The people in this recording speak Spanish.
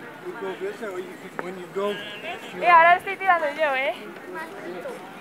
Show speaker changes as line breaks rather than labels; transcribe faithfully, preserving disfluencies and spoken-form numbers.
We go this way, or you, when you go...
Eh, ahora estoy tirando yo, ¿eh?